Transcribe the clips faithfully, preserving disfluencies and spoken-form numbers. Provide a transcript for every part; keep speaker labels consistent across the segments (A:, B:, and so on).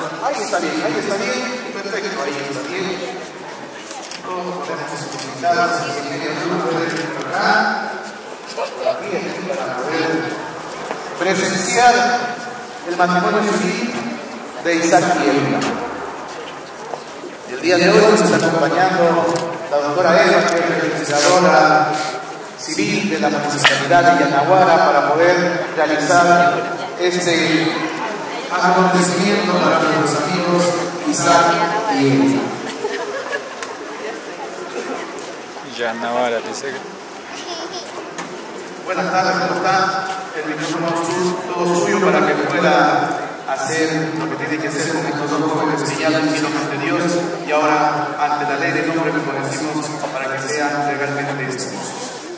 A: Ahí está bien, ahí está bien. Perfecto, ahí está bien. Todos podemos utilizar, si quieren, acá. También para poder presenciar el matrimonio civil de Isaac y Erika. El día de hoy nos está acompañando la doctora Eva, que es legisladora civil de la Municipalidad de Yanaguara, para poder realizar este acontecimiento para nuestros amigos Isaac y Erika.
B: Yanaguara, dice que...
A: Buenas tardes, ¿cómo está? El micrófono es todo suyo para que pueda hacer lo que tiene que hacer con estos dos jóvenes que ya lo hicieron ante Dios y ahora ante la ley de nombre, como decimos, para que sean legalmente esposos.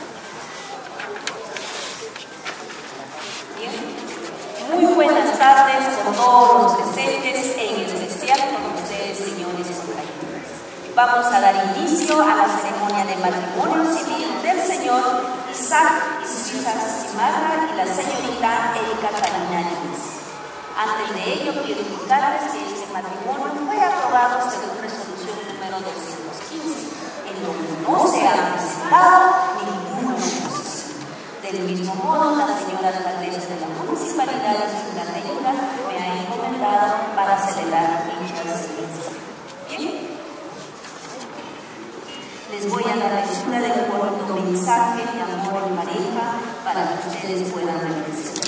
C: Muy buenas tardes con todos los presentes, en especial con ustedes, señores contrayentes. Vamos a dar inicio a la ceremonia de matrimonio civil del señor Isaac y su hija Simarra y la señorita Erika Carinarias. Antes de ello, quiero indicarles que este matrimonio fue aprobado según resolución número doscientos quince, en donde no se ha presentado ninguna oposición. Del mismo modo, la señora alcaldesa de la municipalidad de Ciudad Ayuda me ha encomendado para celebrar dicha residencia. Bien. Les voy a dar lectura del corto mensaje de amor en pareja para que ustedes puedan agradecer.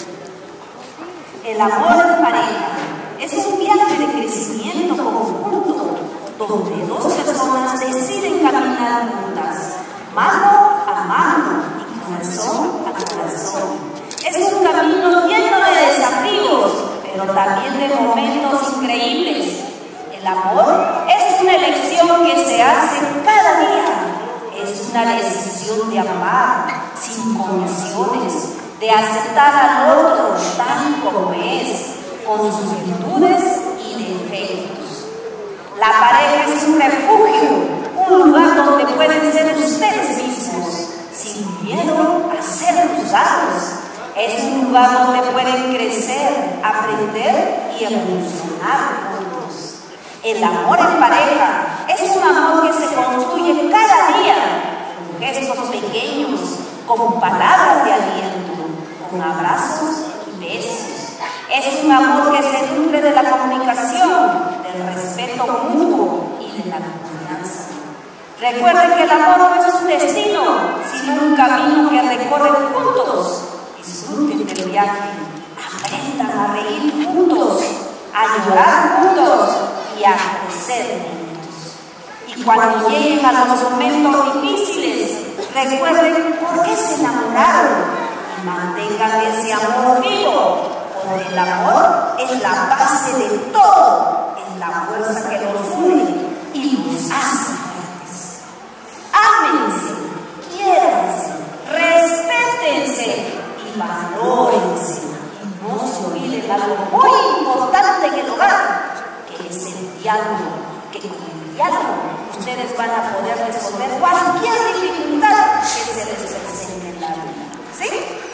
C: El amor en pareja es un viaje de crecimiento conjunto donde dos personas deciden caminar juntas, mano a mano y corazón a corazón. Es un camino lleno de desafíos, pero también de momentos increíbles. El amor es una elección que se hace cada día. Es una decisión de amar sin condiciones, de aceptar al otro tal como es, con sus virtudes y defectos. La pareja es un refugio, un lugar donde pueden ser ustedes mismos, sin miedo a ser juzgados. Es un lugar donde pueden crecer, aprender y evolucionar juntos. El amor en pareja es un amor que se construye cada día, con gestos pequeños, con palabras de aliento, con abrazos y besos. Es un amor que se nutre de la comunicación, del respeto mutuo y de la confianza. Recuerden que el amor no es un destino, sino un camino que recorren juntos. Disfruten del viaje, aprendan a reír juntos, a llorar juntos y a crecer juntos. Y cuando lleguen a los momentos difíciles, recuerden por qué se enamoraron y mantengan ese amor vivo, porque el amor es la base de todo, es la fuerza que los une y nos hace fuertes. Ámense, quiéranse, respétense y valórense. Y no se olviden algo muy importante en el hogar, que es el diálogo, que con el diálogo ustedes van a poder resolver cualquier dificultad que se les presente en la vida. ¿Sí?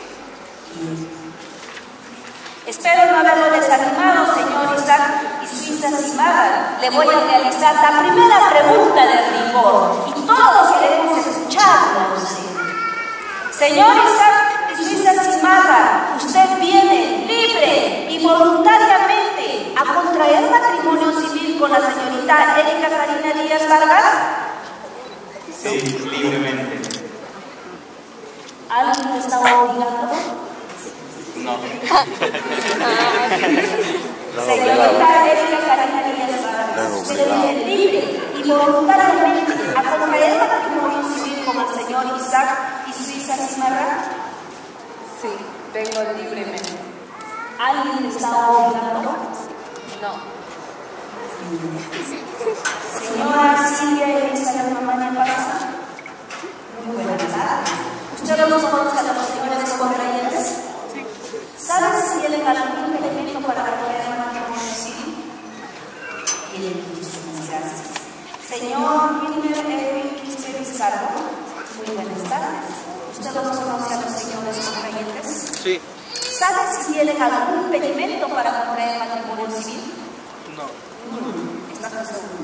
C: Espero no haberlo desanimado, señor Isaac y su hija Simarra. Le voy a realizar la primera pregunta de rigor y todos queremos escucharla. Señor Isaac y su hija Simarra, ¿usted viene libre y voluntariamente a contraer matrimonio civil con la señorita Erika Karina Díaz Vargas?
D: Sí, libremente.
C: ¿Alguien me está obligando?
D: No.
C: Señorita Erika Karina Díaz Vargas, ¿usted viene libre y voluntariamente a contraer matrimonio civil con el señor Isaac y su hija Simarra?
E: Sí, vengo libremente.
C: ¿Alguien me está obligando?
E: No.
C: Señora Silvia Elisa de la mañana pasada. Muy buenas tardes. ¿Usted los conoce a los señores contrayentes? ¿Sabe si tienen algún elemento para contraer matrimonio civil? Bien, muchísimas gracias. Señor Wilmer Edwin Quispe Vizcarro, muy buenas tardes. ¿Usted los conoce a los señores contrayentes?
B: Sí.
C: ¿Sabe si tienen algún impedimento para contraer matrimonio civil?
B: No.
C: ¿Estás seguro?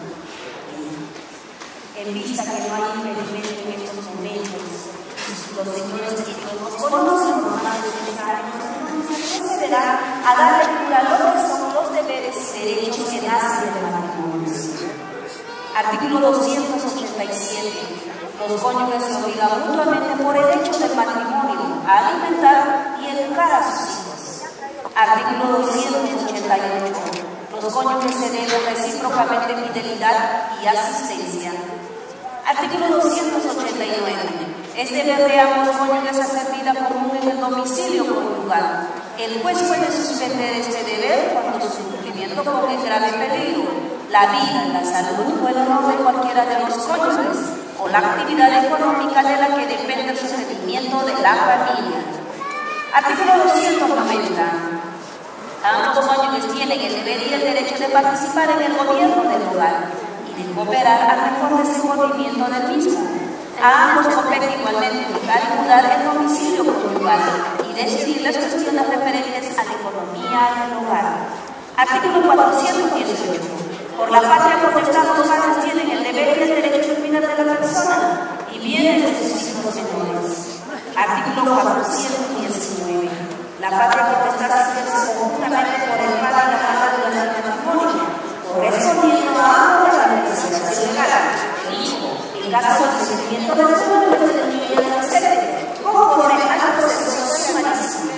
C: En vista que no hay impedimento en estos momentos, los señores que nos conocen por más de tres años, procederán a dar lectura a lo que son los deberes y derechos que nacen del matrimonio. Artículo doscientos ochenta y siete. Los cónyuges se obligan mutuamente por el hecho del matrimonio a alimentar y educar a sus hijos. Artículo doscientos ochenta y ocho. Los cónyuges se deben recíprocamente fidelidad y asistencia. Artículo doscientos ochenta y nueve. Es deber de ambos cónyuges hacer vida común en el domicilio conyugal. El juez puede suspender este deber cuando su cumplimiento pone en grave peligro la vida, la salud o el honor de cualquiera de los cónyuges o la actividad económica de la que depende el sostenimiento de la familia. Artículo doscientos noventa. Ambos cónyuges tienen el deber y el derecho de participar en el gobierno del hogar y de cooperar al mejor desenvolvimiento del mismo. A ambos compete igualmente calcular el domicilio conyugal y decidir las cuestiones referentes a la economía del hogar. Artículo cuatrocientos dieciocho. Por la patria potestad, los padres tienen el deber y el derecho de cuidar de la persona y bienes de sus hijos menores. Artículo cuatrocientos diecinueve. La patria potestad se ejerce conjuntamente por el padre y la madre durante el matrimonio, correspondiendo a ambos la representación legal del hijo en caso de consentimiento de los padres del niño y adolescente, conforme al proceso socialista.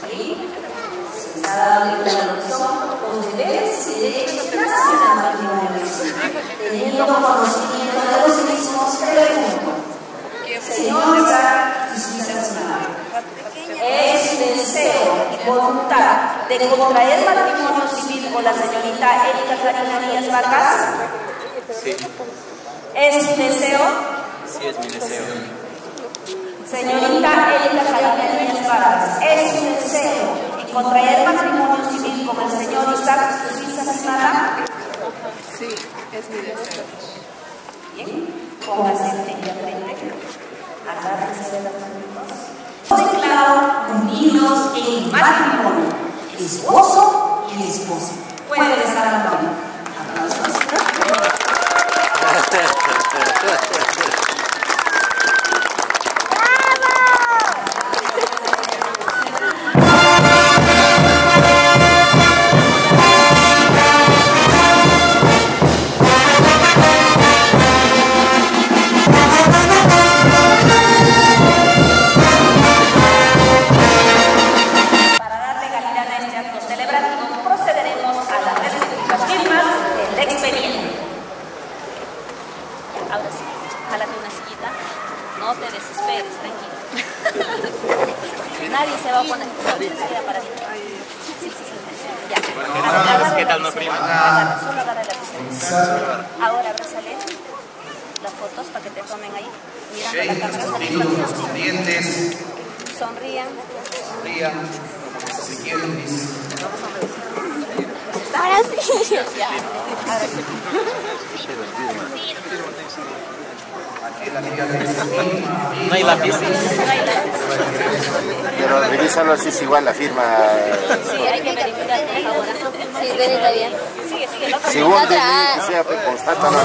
C: Se está dando lectura a lo que son los deberes y derechos que nacen del matrimonio. Teniendo conocimiento de los mismos, pregunto, señora y su persona, ¿es su deseo y voluntad de contraer matrimonio civil con la señorita Erika Karina Díaz Vargas?
D: Sí.
C: ¿Es su deseo?
D: Sí, es mi deseo.
C: Señorita Erika Karina Díaz Vargas, ¿es su deseo en contraer matrimonio civil con el señor Isaac Suiza Simara?
E: Sí, es mi deseo.
C: Bien, póngase frente a frente. Agárrense de las manos. Declaro unidos en matrimonio, esposo y esposa. Puede estar a la mano. Aplausos.
F: Nadie se va a poner. Para ti. Sí, sí, sí. Ya.
D: ¿Qué tal, no, prima?
F: Agarra, solo agarra la pizarra. Ahora abrázale las fotos para que te tomen ahí. Mirando la cámara.
A: Los dientes,
F: Sonrían.
A: sonrían, como se quieren, dice.
F: Ahora sí. Ya. Ahora sí.
A: Aquí la amiga de esta misma.
D: No hay lápiz.
G: Pero revísalo si es igual la firma.
F: Sí, hay que verificar, por favor. Sí, verifica bien. Sigue, sigue. El otro
G: Según
F: está atrás.
G: que sea, pues, constata, ¿no?
A: Es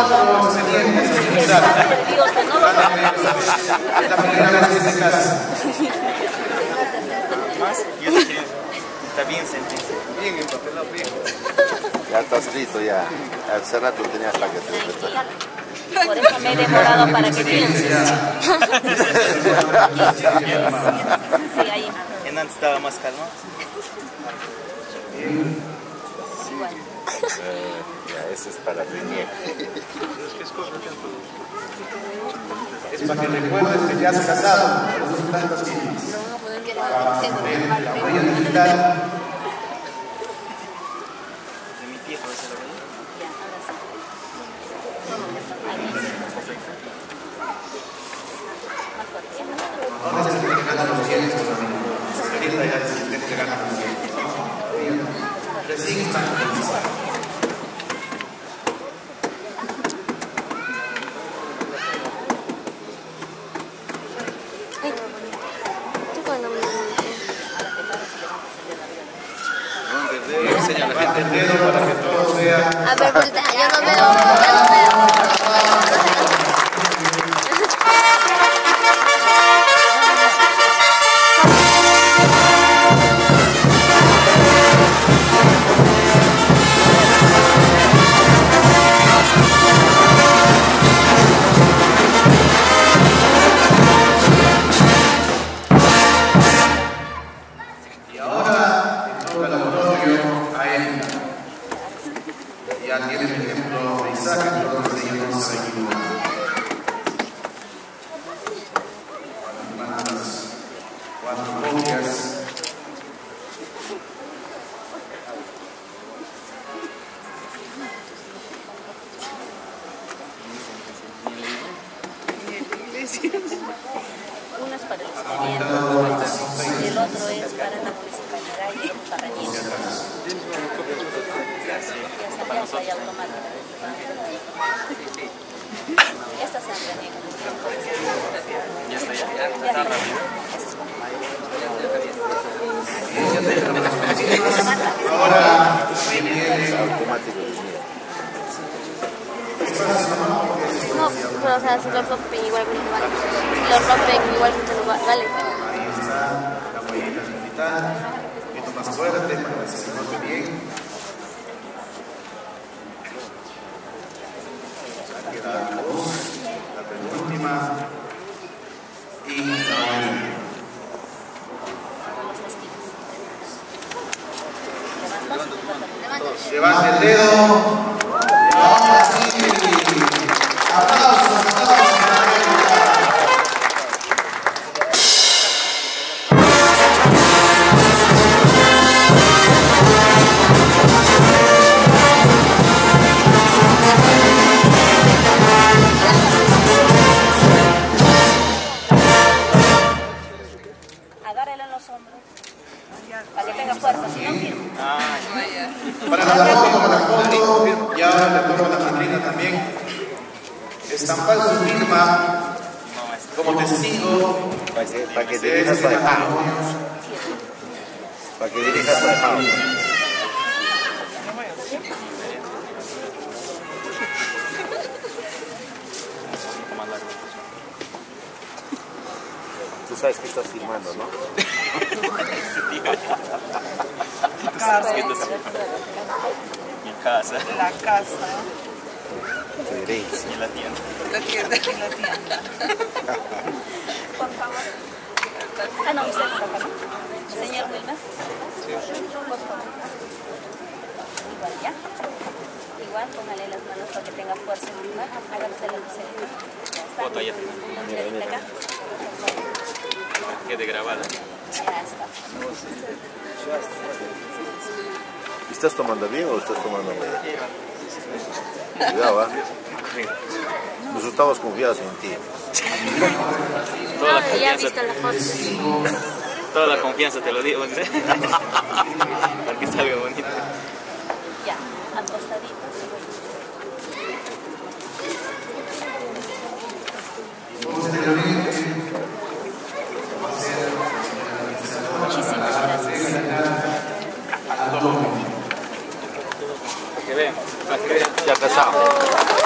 A: la primera vez que se casa.
D: Yo te quiero. Está bien sentido. Bien empapelado, bien.
G: Ya está escrito ya. Hace rato tenías la que te...
F: Por eso me he demorado para que pienses. Sí, ahí.
D: En antes estaba más calmado.
F: Igual.
G: Ya, ese es para riñer.
A: Es para que recuerdes que ya has casado con los tantos firmas. Para poner la huella digital.
D: De mi viejo ese lo veía.
A: No les tiene que ganar los dientes, amigo. Ahorita ya les tiene que ganar los dientes. Recién están comenzando.
D: Enseña a la gente
A: el dedo para que todo sea
H: A ver, pues, yo no veo, yo no veo.
A: Y ahora, en todo el auditorio, hay, ya tienen el ejemplo de Isaac, entonces ellos no se equivocan. Las cuatro copias.
F: Uno es para el estudiante y el otro es para la municipalidad y el para niños. Ya está para nosotros. Estas se han venido.
D: Ya está, ya, ya está rápido.
A: Ahora viene
G: automático.
H: No, pero o sea, si lo rompen igual que vale. Si lo rompen igual que lo vale.
A: Ahí está la huellita digital, un poquito más fuerte para que se note bien. Aquí queda la luz, la penúltima y la última. Levante el dedo. Ahora sí. Aplausos, aplausos para la
F: Agárrelo en los hombros. Para que tenga fuerza, si no firme.
A: Para la foto, para la foto, ya le toca a la madrina también. Estampar su firma como testigo
G: Para que, para que dirijas para acá. Para que dirijas para acá. Tú sabes que estás filmando, ¿no?
D: Mi casa.
E: La casa.
G: Tu herencia.
D: Y la tienda.
E: La tienda y la tienda.
F: Por favor. Ah, no, usted por acá, ¿no? Señor Wilmer. Por favor. Igual, ¿ya? Igual, póngale las manos para que tenga fuerza en el lugar. Hágase la luz. Ya está.
D: Foto allá.
F: Mira, mira acá.
D: Quede grabada.
F: Ya está.
G: ¿Estás tomando bien o estás tomando mal? Cuidado, ¿ah? Nosotros estamos confiados en ti.
D: Toda la
H: Ah, ya he
D: confianza,
H: visto la foto.
D: toda la confianza te lo digo. Para que salga bonito.
F: Ya, acostaditos. Muchísimas gracias.
D: Para que vean. Para que vean.
G: Ya casado.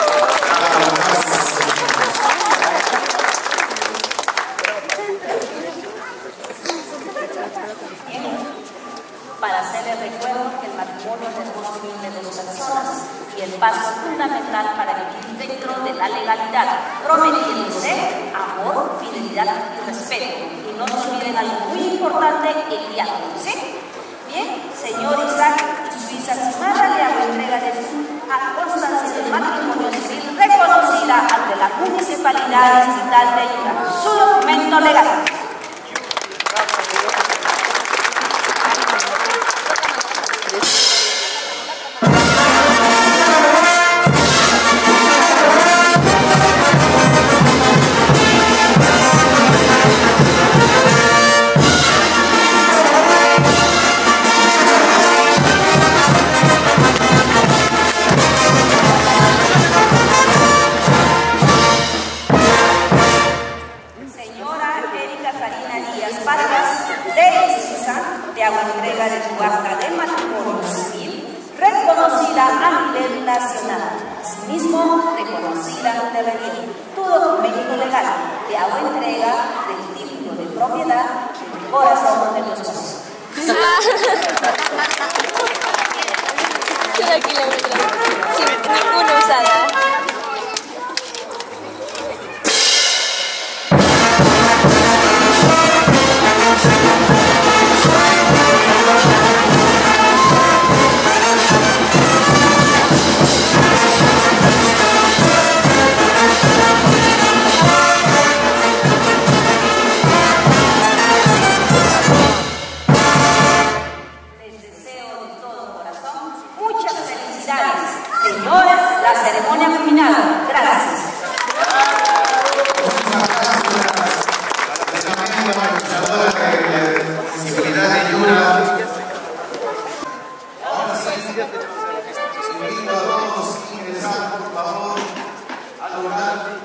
F: Para hacerle recuerdo que el matrimonio es el hermoso de dos personas y el paso fundamental para vivir dentro de la legalidad, prometiéndose amor, fidelidad y respeto. Y no se olviden algo muy importante, el diálogo, ¿sí? Bien, señor Isaac y su hija Simara le hago entrega de su constancia de matrimonio civil reconocida ante la Municipalidad Distrital de Ica. Su documento legal. Señora Erika
C: nacional, asimismo reconocida ante la ley. Todo documento legal de hago entrega del título de propiedad del corazón de los dos.
H: Quiero kilómetros. Sin ninguna usada.
C: Señores, la ceremonia ha terminado. Gracias.
A: Ahora sí, invito a todos a ingresar, por favor, al lugar.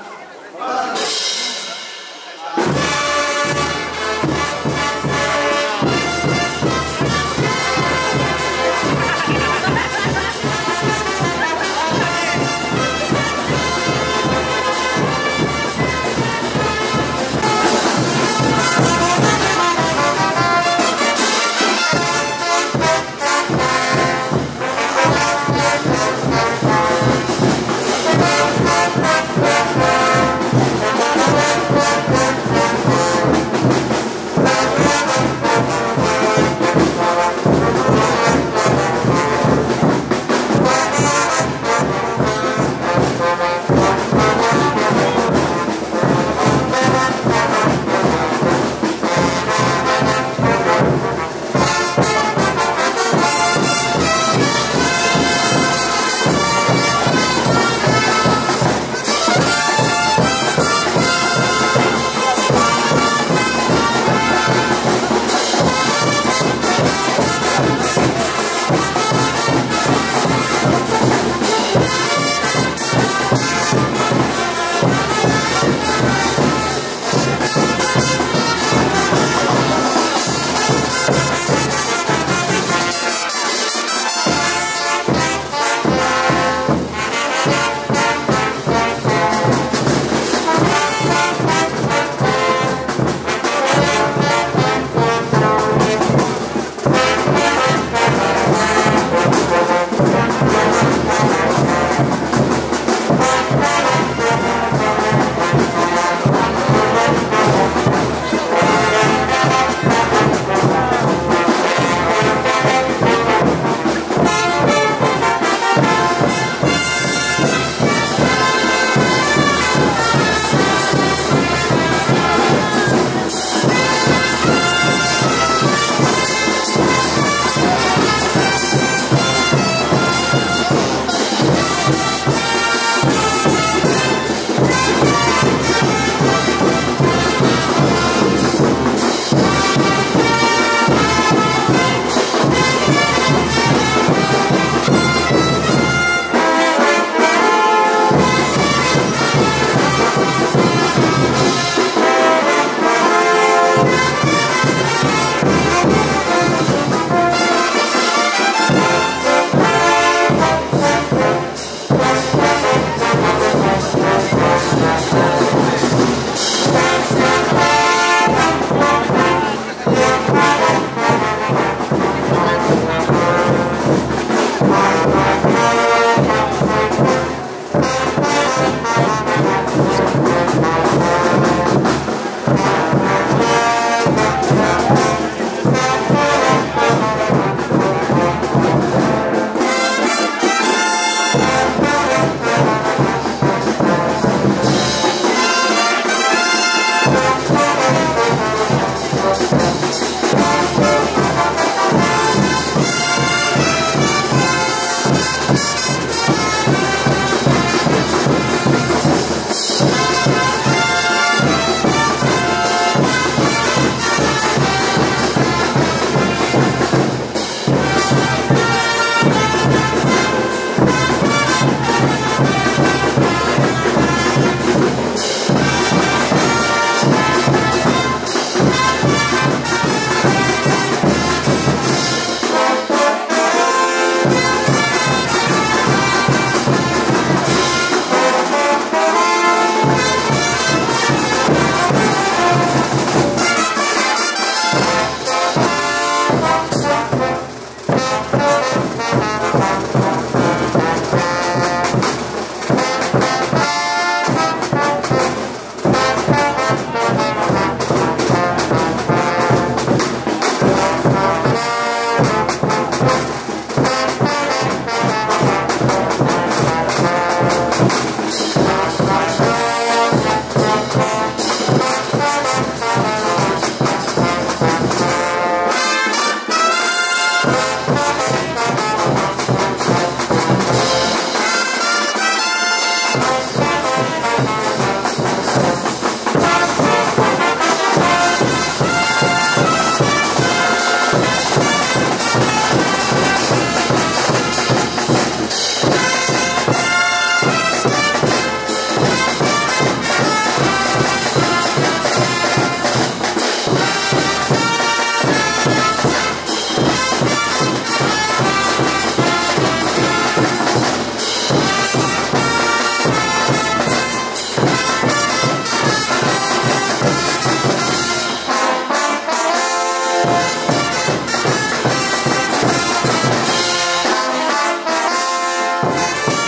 H: Chao.